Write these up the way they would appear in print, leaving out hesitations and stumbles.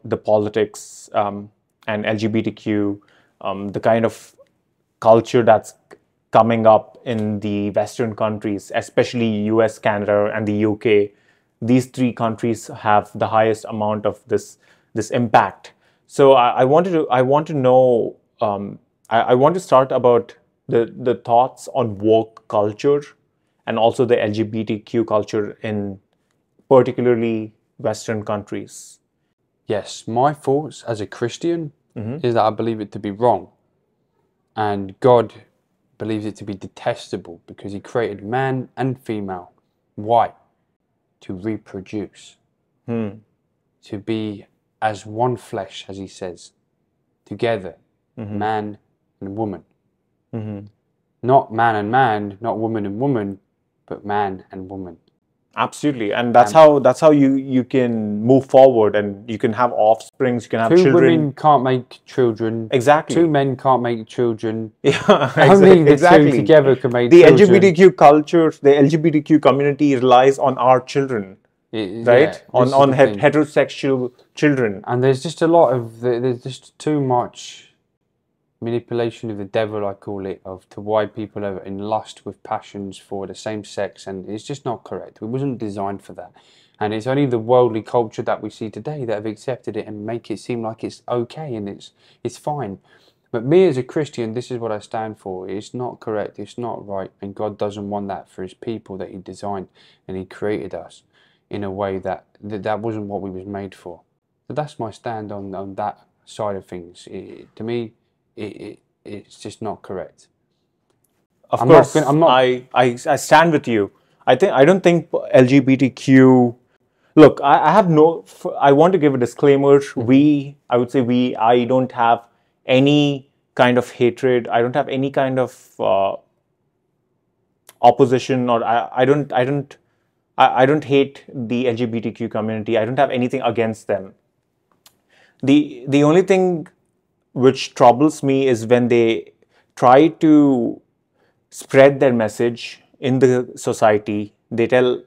the politics and LGBTQ, the kind of culture that's coming up in the Western countries, especially US, Canada, and the UK. These three countries have the highest amount of this impact. So I want to know. I want to start about the thoughts on woke culture and also the LGBTQ culture in particularly Western countries. Yes, my thoughts as a Christian is that I believe it to be wrong. And God believes it to be detestable because he created man and female. Why? To reproduce. To be as one flesh, as he says, together, man and woman. Not man and man, not woman and woman, but man and woman. Absolutely, and that's how you can move forward, and you can have offsprings, you can have Two children. women can't make children. Exactly. Two men can't make children. Yeah, Only the exactly. two together can make the children. LGBTQ culture, the LGBTQ community relies on our children, right? Yeah, on heterosexual children. And there's just a lot of there's just too much manipulation of the devil, I call it, to why people are in lust with passions for the same sex, and it's just not correct. It wasn't designed for that, and it's only the worldly culture that we see today that have accepted it and make it seem like it's okay and it's fine. But me as a Christian, this is what I stand for. It's not correct. It's not right, and God doesn't want that for His people that He designed and He created us in a way that wasn't what we was made for. So that's my stand on that side of things. To me, it's just not correct. Of course, I stand with you. I don't think LGBTQ. Look, I have no. I want to give a disclaimer. I would say I don't have any kind of hatred. I don't have any kind of opposition, or I don't hate the LGBTQ community. I don't have anything against them. The only thing which troubles me is when they try to spread their message in the society. They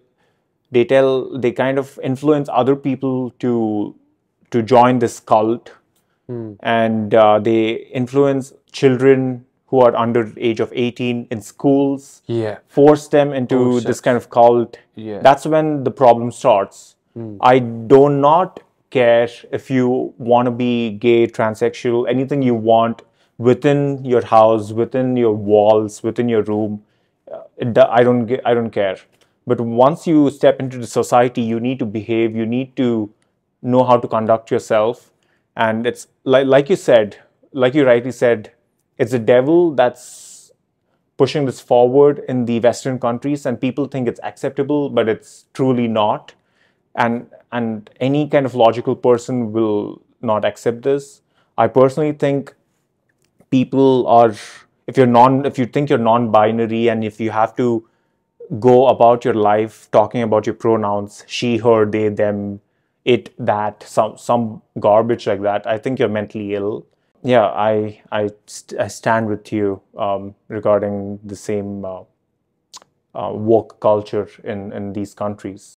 kind of influence other people to join this cult, and they influence children who are under the age of 18 in schools, force them into this kind of cult. That's when the problem starts. I do not care if you want to be gay, transsexual, anything you want within your house, within your walls, within your room. I don't care. But once you step into the society, you need to behave. You need to know how to conduct yourself. And it's like you said, like you rightly said, it's the devil that's pushing this forward in the Western countries, and people think it's acceptable, but it's truly not. And any kind of logical person will not accept this. I personally think people are, if you think you're non-binary, and if you have to go about your life talking about your pronouns, she, her, they, them, it, that, some garbage like that, I think you're mentally ill. Yeah, I stand with you regarding the same woke culture in these countries.